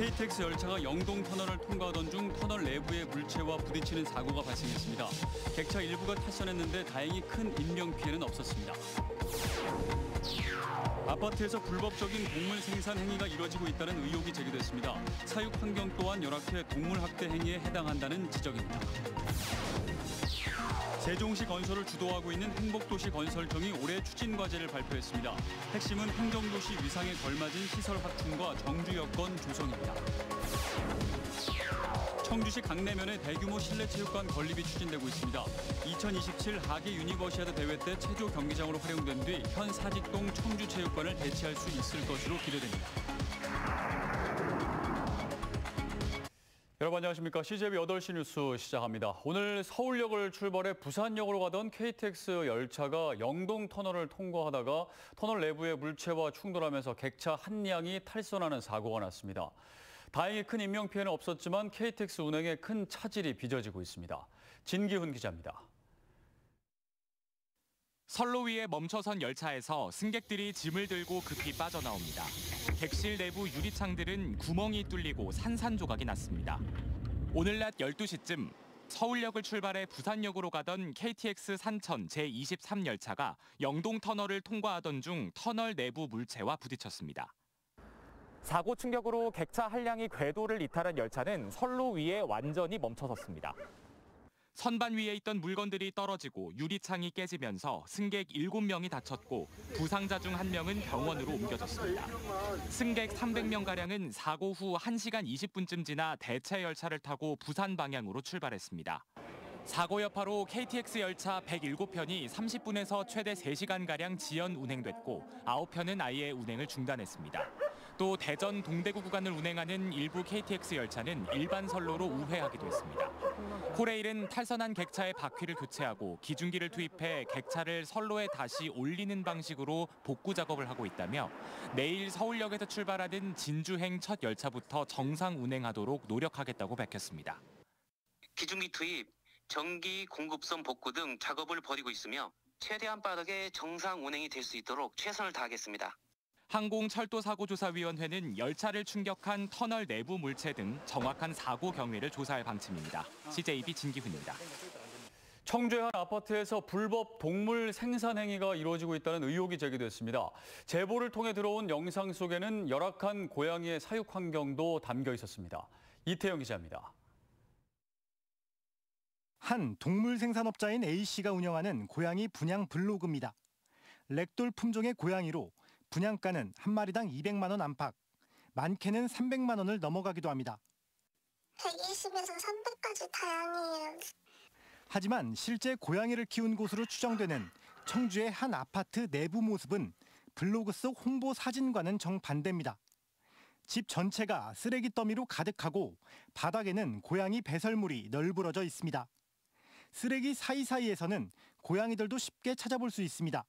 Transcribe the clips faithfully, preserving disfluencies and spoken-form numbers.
케이티엑스 열차가 영동 터널을 통과하던 중 터널 내부의 물체와 부딪히는 사고가 발생했습니다. 객차 일부가 탈선했는데 다행히 큰 인명 피해는 없었습니다. 아파트에서 불법적인 동물 생산 행위가 이뤄지고 있다는 의혹이 제기됐습니다. 사육 환경 또한 열악해 동물 학대 행위에 해당한다는 지적입니다. 세종시 건설을 주도하고 있는 행복도시 건설청이 올해 추진 과제를 발표했습니다. 핵심은 행정도시 위상에 걸맞은 시설 확충과 정주 여건 조성입니다. 청주시 강내면에 대규모 실내체육관 건립이 추진되고 있습니다. 이천이십칠 하계 유니버시아드 대회 때 체조 경기장으로 활용된 뒤 현 사직동 청주체육관을 대체할 수 있을 것으로 기대됩니다. 여러분 안녕하십니까. 씨지에이비 여덟 시 뉴스 시작합니다. 오늘 서울역을 출발해 부산역으로 가던 케이티엑스 열차가 영동 터널을 통과하다가 터널 내부의 물체와 충돌하면서 객차 한 량이 탈선하는 사고가 났습니다. 다행히 큰 인명피해는 없었지만 케이티엑스 운행에 큰 차질이 빚어지고 있습니다. 진기훈 기자입니다. 선로 위에 멈춰선 열차에서 승객들이 짐을 들고 급히 빠져나옵니다. 객실 내부 유리창들은 구멍이 뚫리고 산산조각이 났습니다. 오늘 낮 열두 시쯤 서울역을 출발해 부산역으로 가던 케이티엑스 산천 제이십삼 열차가 영동 터널을 통과하던 중 터널 내부 물체와 부딪혔습니다. 사고 충격으로 객차 한 량이 궤도를 이탈한 열차는 선로 위에 완전히 멈춰섰습니다. 선반 위에 있던 물건들이 떨어지고 유리창이 깨지면서 승객 일곱 명이 다쳤고 부상자 중 한 명은 병원으로 옮겨졌습니다. 승객 삼백 명가량은 사고 후 한 시간 이십 분쯤 지나 대체 열차를 타고 부산 방향으로 출발했습니다. 사고 여파로 케이티엑스 열차 백칠 편이 삼십 분에서 최대 세 시간가량 지연 운행됐고 아홉 편은 아예 운행을 중단했습니다. 또 대전 동대구 구간을 운행하는 일부 케이티엑스 열차는 일반 선로로 우회하기도 했습니다. 코레일은 탈선한 객차의 바퀴를 교체하고 기중기를 투입해 객차를 선로에 다시 올리는 방식으로 복구 작업을 하고 있다며 내일 서울역에서 출발하는 진주행 첫 열차부터 정상 운행하도록 노력하겠다고 밝혔습니다. 기중기 투입, 전기 공급선 복구 등 작업을 벌이고 있으며 최대한 빠르게 정상 운행이 될 수 있도록 최선을 다하겠습니다. 항공철도사고조사위원회는 열차를 충격한 터널 내부 물체 등 정확한 사고 경위를 조사할 방침입니다. 씨제이비 진기훈입니다. 청주의 한 아파트에서 불법 동물 생산 행위가 이루어지고 있다는 의혹이 제기됐습니다. 제보를 통해 들어온 영상 속에는 열악한 고양이의 사육 환경도 담겨 있었습니다. 이태영 기자입니다. 한 동물 생산업자인 A씨가 운영하는 고양이 분양 블로그입니다. 렉돌 품종의 고양이로 분양가는 한 마리당 이백만 원 안팎, 많게는 삼백만 원을 넘어가기도 합니다. 백이십에서 삼백까지 다양해요. 하지만 실제 고양이를 키운 곳으로 추정되는 청주의 한 아파트 내부 모습은 블로그 속 홍보 사진과는 정반대입니다. 집 전체가 쓰레기 더미로 가득하고 바닥에는 고양이 배설물이 널브러져 있습니다. 쓰레기 사이사이에서는 고양이들도 쉽게 찾아볼 수 있습니다.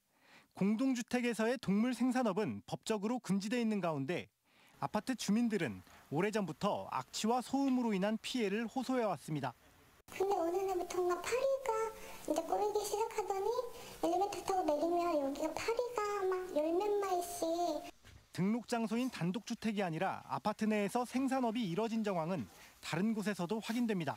공동주택에서의 동물 생산업은 법적으로 금지돼 있는 가운데 아파트 주민들은 오래전부터 악취와 소음으로 인한 피해를 호소해왔습니다. 근데 어느 날부터인가 파리가 이제 꼬이기 시작하더니 엘리베이터 타고 내리면 여기가 파리가 막 열 몇 마리씩. 등록 장소인 단독주택이 아니라 아파트 내에서 생산업이 이뤄진 정황은 다른 곳에서도 확인됩니다.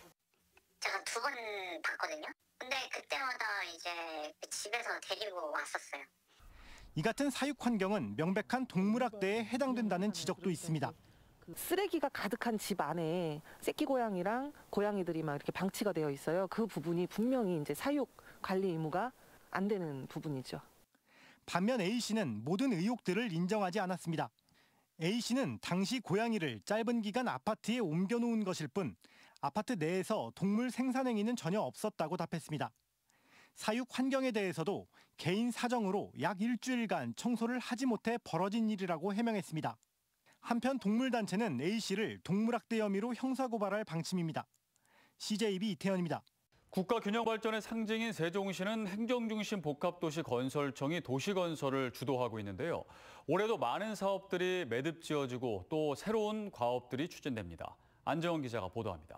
제가 두 번 봤거든요. 근데 그때마다 이제 집에서 데리고 왔었어요. 이 같은 사육 환경은 명백한 동물학대에 해당된다는 지적도 있습니다. 쓰레기가 가득한 집 안에 새끼 고양이랑 고양이들이 막 이렇게 방치가 되어 있어요. 그 부분이 분명히 이제 사육 관리 의무가 안 되는 부분이죠. 반면 A씨는 모든 의혹들을 인정하지 않았습니다. A씨는 당시 고양이를 짧은 기간 아파트에 옮겨놓은 것일 뿐 아파트 내에서 동물 생산 행위는 전혀 없었다고 답했습니다. 사육 환경에 대해서도 개인 사정으로 약 일주일간 청소를 하지 못해 벌어진 일이라고 해명했습니다. 한편 동물단체는 A씨를 동물학대 혐의로 형사고발할 방침입니다. 씨제이비 이태현입니다. 국가균형발전의 상징인 세종시는 행정중심 복합도시 건설청이 도시건설을 주도하고 있는데요. 올해도 많은 사업들이 매듭지어지고 또 새로운 과업들이 추진됩니다. 안정원 기자가 보도합니다.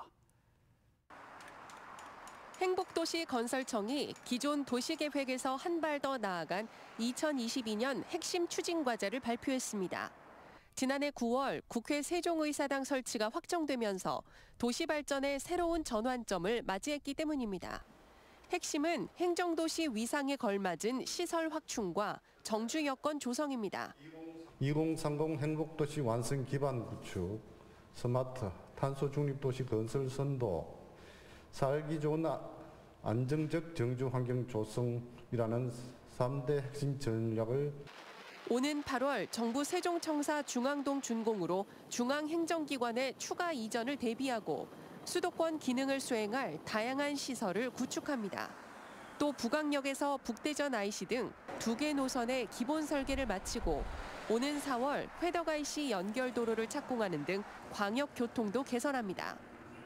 행복도시 건설청이 기존 도시계획에서 한 발 더 나아간 이천이십이 년 핵심 추진 과제를 발표했습니다. 지난해 구월 국회 세종의사당 설치가 확정되면서 도시 발전의 새로운 전환점을 맞이했기 때문입니다. 핵심은 행정도시 위상에 걸맞은 시설 확충과 정주 여건 조성입니다. 이공삼공 행복도시 완성 기반 구축, 스마트 탄소 중립 도시 건설 선도, 살기 좋은 안정적 정주 환경 조성이라는 삼 대 핵심 전략을 오는 팔월 정부 세종청사 중앙동 준공으로 중앙행정기관의 추가 이전을 대비하고 수도권 기능을 수행할 다양한 시설을 구축합니다. 또 북악역에서 북대전 아이씨 등 두 개 노선의 기본 설계를 마치고 오는 사월 회덕아이씨 연결도로를 착공하는 등 광역교통도 개선합니다.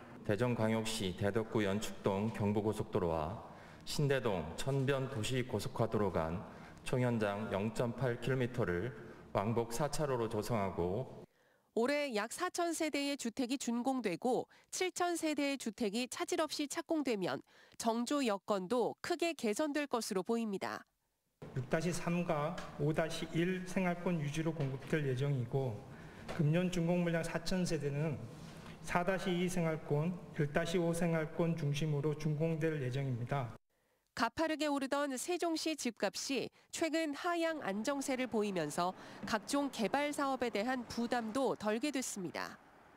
대전광역시 대덕구 연축동 경부고속도로와 신대동 천변 도시고속화도로 간 총연장 영 점 팔 킬로미터를 왕복 사 차로로 조성하고 올해 약 사천 세대의 주택이 준공되고 칠천 세대의 주택이 차질 없이 착공되면 정주 여건도 크게 개선될 것으로 보입니다. 육 삼과 오 일 생활권 유지로 공급될 예정이고 금년 준공 물량 사천 세대는 사 이 생활권, 일 오 생활권 중심으로 준공될 예정입니다. 가파르게 오르던 세종시 집값이 최근 하향 안정세를 보이면서 각종 개발 사업에 대한 부담도 덜게 됐습니다.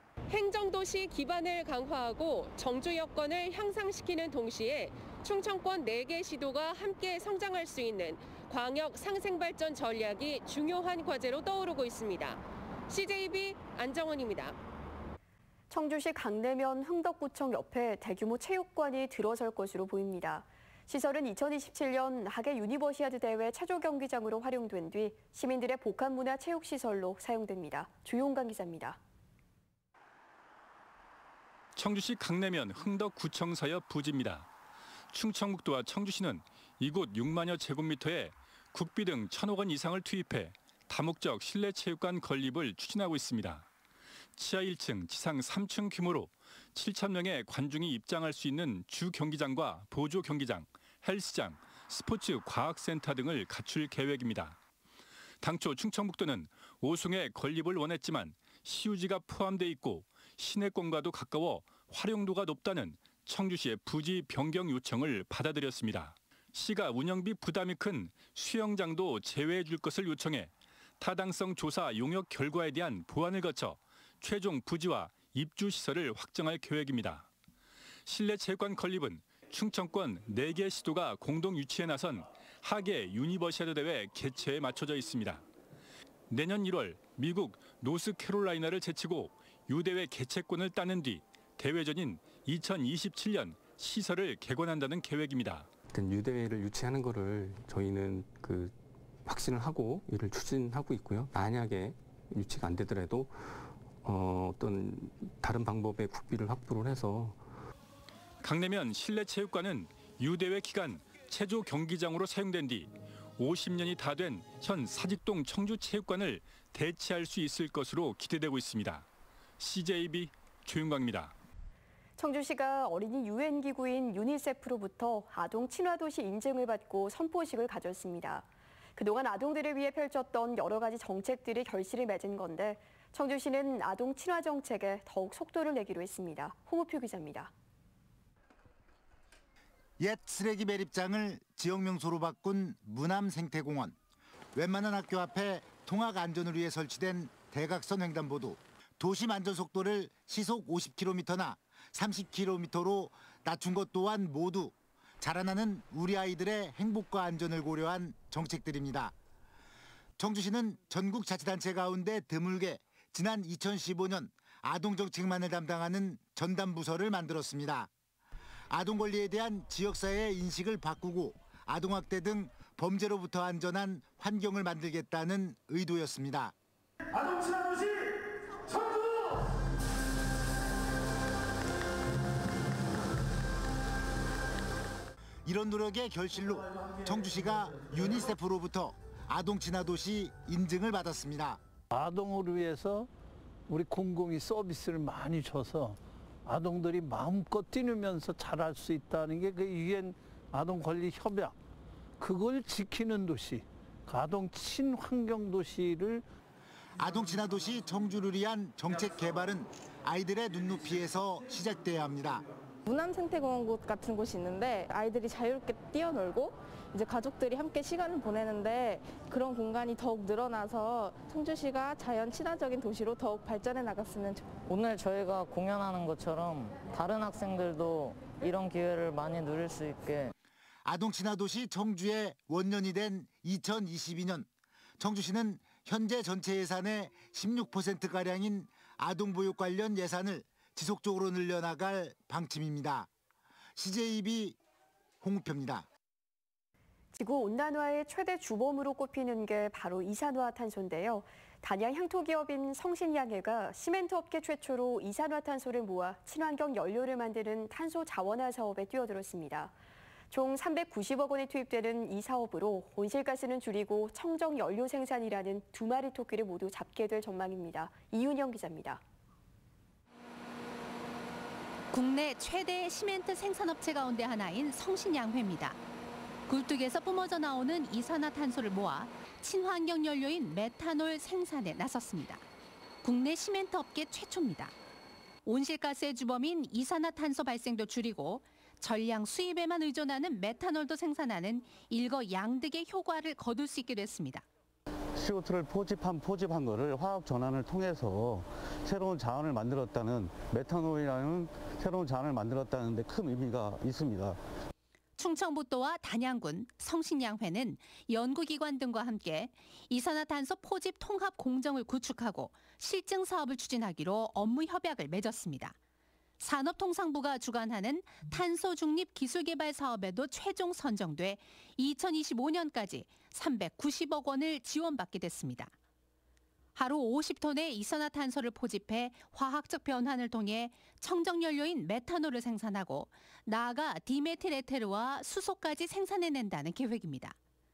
행정도시 기반을 강화하고 정주 여건을 향상시키는 동시에 충청권 네 개 시도가 함께 성장할 수 있는 광역 상생발전 전략이 중요한 과제로 떠오르고 있습니다. 씨제이비 안정원입니다. 청주시 강내면 흥덕구청 옆에 대규모 체육관이 들어설 것으로 보입니다. 시설은 이천이십칠 년 하계 유니버시아드 대회 체조 경기장으로 활용된 뒤 시민들의 복합문화 체육시설로 사용됩니다. 조용강 기자입니다. 청주시 강내면 흥덕구청 사옆 부지입니다. 충청북도와 청주시는 이곳 육만여 제곱미터에 국비 등 천억 원 이상을 투입해 다목적 실내 체육관 건립을 추진하고 있습니다. 지하 일 층, 지상 삼 층 규모로 칠천 명의 관중이 입장할 수 있는 주 경기장과 보조 경기장, 헬스장, 스포츠 과학센터 등을 갖출 계획입니다. 당초 충청북도는 오송의 건립을 원했지만 시유지가 포함돼 있고 시내권과도 가까워 활용도가 높다는 청주시의 부지 변경 요청을 받아들였습니다. 시가 운영비 부담이 큰 수영장도 제외해 줄 것을 요청해 타당성 조사 용역 결과에 대한 보완을 거쳐 최종 부지와 입주 시설을 확정할 계획입니다. 실내 체육관 건립은 충청권 네 개 시도가 공동 유치에 나선 하계 유니버시아드 대회 개최에 맞춰져 있습니다. 내년 일월 미국 노스캐롤라이나를 제치고 유대회 개최권을 따낸 뒤 대회전인 이천이십칠 년 시설을 개관한다는 계획입니다. 유대회를 유치하는 거를 저희는 그 확신을 하고 이를 추진하고 있고요. 만약에 유치가 안 되더라도 어, 어떤 다른 방법의 국비를 확보를 해서 강내면 실내 체육관은 유대회 기간 체조 경기장으로 사용된 뒤 오십 년이 다 된 현 사직동 청주체육관을 대체할 수 있을 것으로 기대되고 있습니다. 씨제이비 조윤광입니다. 청주시가 어린이 유엔기구인 유니세프로부터 아동 친화도시 인증을 받고 선포식을 가졌습니다. 그동안 아동들을 위해 펼쳤던 여러 가지 정책들이 결실을 맺은 건데 청주시는 아동 친화 정책에 더욱 속도를 내기로 했습니다. 홍우표 기자입니다. 옛 쓰레기 매립장을 지역명소로 바꾼 무남생태공원. 웬만한 학교 앞에 통학 안전을 위해 설치된 대각선 횡단보도. 도심 안전 속도를 시속 오십 킬로미터나 삼십 킬로미터로 낮춘 것 또한 모두 자라나는 우리 아이들의 행복과 안전을 고려한 정책들입니다. 청주시는 전국 자치단체 가운데 드물게 지난 이천십오 년 아동정책만을 담당하는 전담부서를 만들었습니다. 아동 권리에 대한 지역사회의 인식을 바꾸고 아동학대 등 범죄로부터 안전한 환경을 만들겠다는 의도였습니다. 아동 친화 도시 청주! 이런 노력의 결실로 청주시가 유니세프로부터 아동 친화 도시 인증을 받았습니다. 아동을 위해서 우리 공공이 서비스를 많이 줘서 아동들이 마음껏 뛰누면서 자랄 수 있다는 게 그 유엔 아동 권리 협약, 그걸 지키는 도시, 그 아동 친환경 도시를 아동 친화 도시 청주를 위한 정책 개발은 아이들의 눈높이에서 시작돼야 합니다. 무남 생태공원 같은 곳이 있는데 아이들이 자유롭게 뛰어놀고 이제 가족들이 함께 시간을 보내는데 그런 공간이 더욱 늘어나서 청주시가 자연 친화적인 도시로 더욱 발전해 나갔으면 좋겠습니다. 오늘 저희가 공연하는 것처럼 다른 학생들도 이런 기회를 많이 누릴 수 있게. 아동 친화 도시 청주의 원년이 된 이천이십이 년 청주시는 현재 전체 예산의 십육 퍼센트가량인 아동보육 관련 예산을 지속적으로 늘려나갈 방침입니다. 씨제이비 홍우표입니다. 지구온난화의 최대 주범으로 꼽히는 게 바로 이산화탄소인데요. 단양 향토기업인 성신양해가 시멘트 업계 최초로 이산화탄소를 모아 친환경 연료를 만드는 탄소 자원화 사업에 뛰어들었습니다. 총 삼백구십억 원이 투입되는 이 사업으로 온실가스는 줄이고 청정 연료 생산이라는 두 마리 토끼를 모두 잡게 될 전망입니다. 이윤영 기자입니다. 국내 최대 시멘트 생산업체 가운데 하나인 성신양회입니다. 굴뚝에서 뿜어져 나오는 이산화탄소를 모아 친환경 연료인 메탄올 생산에 나섰습니다. 국내 시멘트 업계 최초입니다. 온실가스의 주범인 이산화탄소 발생도 줄이고 전량 수입에만 의존하는 메탄올도 생산하는 일거양득의 효과를 거둘 수 있게 됐습니다. 씨오투를 포집한 포집한 거를 화학 전환을 통해서 새로운 자원을 만들었다는 메탄올이라는 새로운 자원을 만들었다는 데 큰 의미가 있습니다. 충청북도와 단양군, 성신양회는 연구기관 등과 함께 이산화탄소 포집 통합 공정을 구축하고 실증 사업을 추진하기로 업무 협약을 맺었습니다. 산업통상부가 주관하는 탄소 중립 기술 개발 사업에도 최종 선정돼 이천이십오 년까지 삼백구십억 원을 지원받게 됐습니다. 하루 오십 톤의 이산화탄소를 포집해 화학적 변환을 통해 청정연료인 메탄올을 생산하고 나아가 디메틸에테르와 수소까지 생산해낸다는 계획입니다.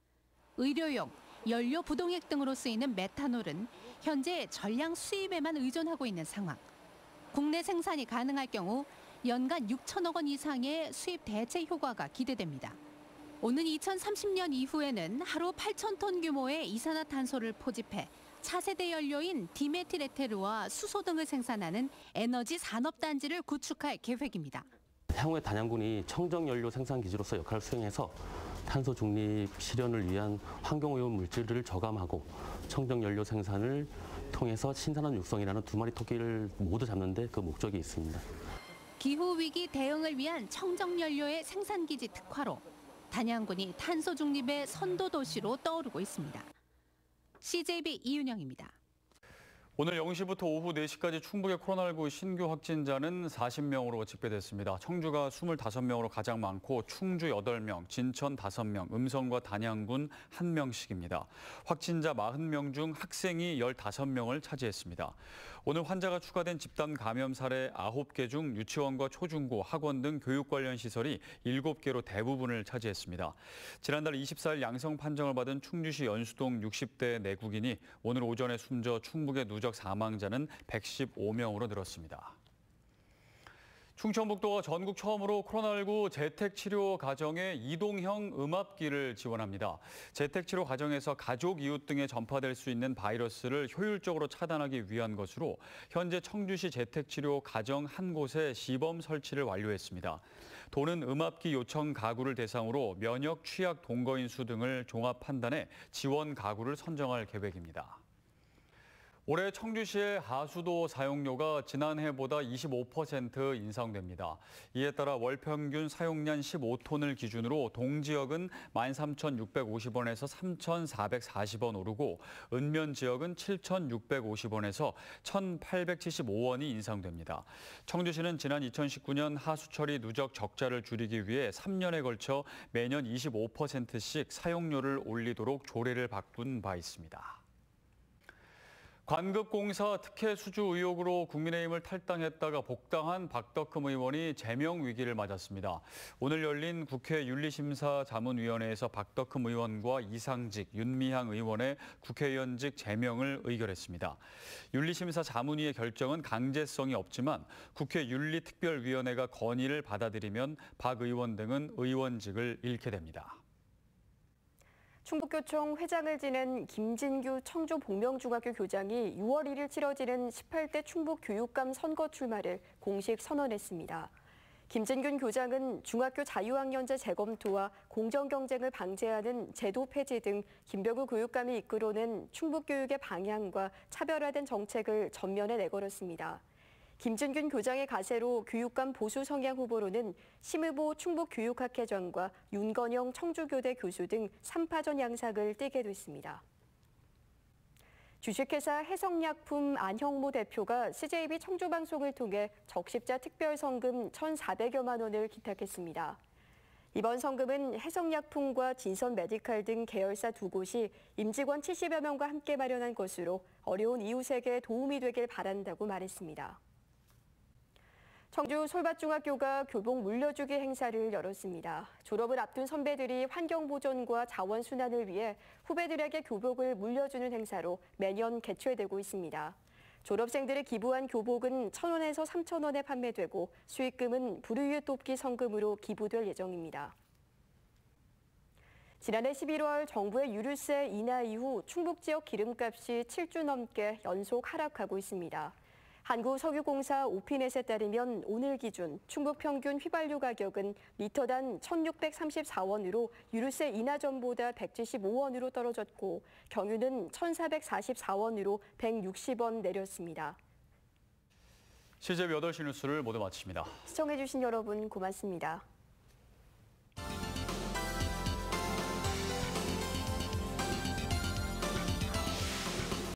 의료용, 연료 부동액 등으로 쓰이는 메탄올은 현재 전량 수입에만 의존하고 있는 상황. 국내 생산이 가능할 경우 연간 육천억 원 이상의 수입 대체 효과가 기대됩니다. 오는 이천삼십 년 이후에는 하루 팔천 톤 규모의 이산화탄소를 포집해 차세대 연료인 디메틸에테르와 수소 등을 생산하는 에너지 산업단지를 구축할 계획입니다. 향후에 단양군이 청정연료 생산 기지로서 역할을 수행해서 탄소 중립 실현을 위한 환경오염 물질을 저감하고 청정연료 생산을 통해서 신선한 육성이라는 두 마리 토끼를 모두 잡는 데 그 목적이 있습니다. 기후위기 대응을 위한 청정연료의 생산기지 특화로 단양군이 탄소 중립의 선도도시로 떠오르고 있습니다. 씨제이비 이윤영입니다. 오늘 영 시부터 오후 네 시까지 충북의 코로나십구 신규 확진자는 사십 명으로 집계됐습니다. 청주가 이십오 명으로 가장 많고 충주 여덟 명, 진천 다섯 명, 음성과 단양군 한 명씩입니다. 확진자 사십 명 중 학생이 십오 명을 차지했습니다. 오늘 환자가 추가된 집단 감염 사례 아홉 개 중 유치원과 초중고, 학원 등 교육 관련 시설이 일곱 개로 대부분을 차지했습니다. 지난달 이십사 일 양성 판정을 받은 충주시 연수동 육십 대 내국인이 오늘 오전에 숨져 충북의 누적 사망자는 백십오 명으로 늘었습니다. 충청북도가 전국 처음으로 코로나십구 재택치료 가정에 이동형 음압기를 지원합니다. 재택치료 가정에서 가족, 이웃 등에 전파될 수 있는 바이러스를 효율적으로 차단하기 위한 것으로 현재 청주시 재택치료 가정 한 곳에 시범 설치를 완료했습니다. 도는 음압기 요청 가구를 대상으로 면역 취약 동거인 수 등을 종합 판단해 지원 가구를 선정할 계획입니다. 올해 청주시의 하수도 사용료가 지난해보다 이십오 퍼센트 인상됩니다. 이에 따라 월 평균 사용량 십오 톤을 기준으로 동지역은 만 삼천육백오십 원에서 삼천사백사십 원 오르고 읍면 지역은 칠천육백오십 원에서 천팔백칠십오 원이 인상됩니다. 청주시는 지난 이천십구 년 하수처리 누적 적자를 줄이기 위해 삼 년에 걸쳐 매년 이십오 퍼센트씩 사용료를 올리도록 조례를 바꾼 바 있습니다. 관급공사 특혜 수주 의혹으로 국민의힘을 탈당했다가 복당한 박덕흠 의원이 제명 위기를 맞았습니다. 오늘 열린 국회 윤리심사자문위원회에서 박덕흠 의원과 이상직, 윤미향 의원의 국회의원직 제명을 의결했습니다. 윤리심사자문위의 결정은 강제성이 없지만 국회 윤리특별위원회가 건의를 받아들이면 박 의원 등은 의원직을 잃게 됩니다. 충북교총 회장을 지낸 김진규 청주 복명중학교 교장이 유월 일일 치러지는 십팔 대 충북교육감 선거 출마를 공식 선언했습니다. 김진균 교장은 중학교 자유학년제 재검토와 공정경쟁을 방지하는 제도 폐지 등 김병우 교육감이 이끌어낸 충북교육의 방향과 차별화된 정책을 전면에 내걸었습니다. 김진균 교장의 가세로 교육감 보수 성향 후보로는 심의보 충북교육학회장과 윤건영 청주교대 교수 등 삼 파전 양상을 띠게 됐습니다. 주식회사 해성약품 안형모 대표가 씨제이비 청주방송을 통해 적십자 특별성금 천사백여만 원을 기탁했습니다. 이번 성금은 해성약품과 진선메디칼 등 계열사 두 곳이 임직원 칠십여 명과 함께 마련한 것으로 어려운 이웃에게 도움이 되길 바란다고 말했습니다. 청주 솔밭중학교가 교복 물려주기 행사를 열었습니다. 졸업을 앞둔 선배들이 환경보존과 자원순환을 위해 후배들에게 교복을 물려주는 행사로 매년 개최되고 있습니다. 졸업생들이 기부한 교복은 천 원에서 삼천 원에 판매되고 수익금은 불우이웃 돕기 성금으로 기부될 예정입니다. 지난해 십일월 정부의 유류세 인하 이후 충북 지역 기름값이 칠 주 넘게 연속 하락하고 있습니다. 한국석유공사 오피넷에 따르면 오늘 기준 충북 평균 휘발유 가격은 리터당 천육백삼십사 원으로 유류세 인하 전보다 백칠십오 원으로 떨어졌고 경유는 천사백사십사 원으로 백육십 원 내렸습니다. 씨제이비 여덟 시 뉴스를 모두 마칩니다. 시청해주신 여러분 고맙습니다.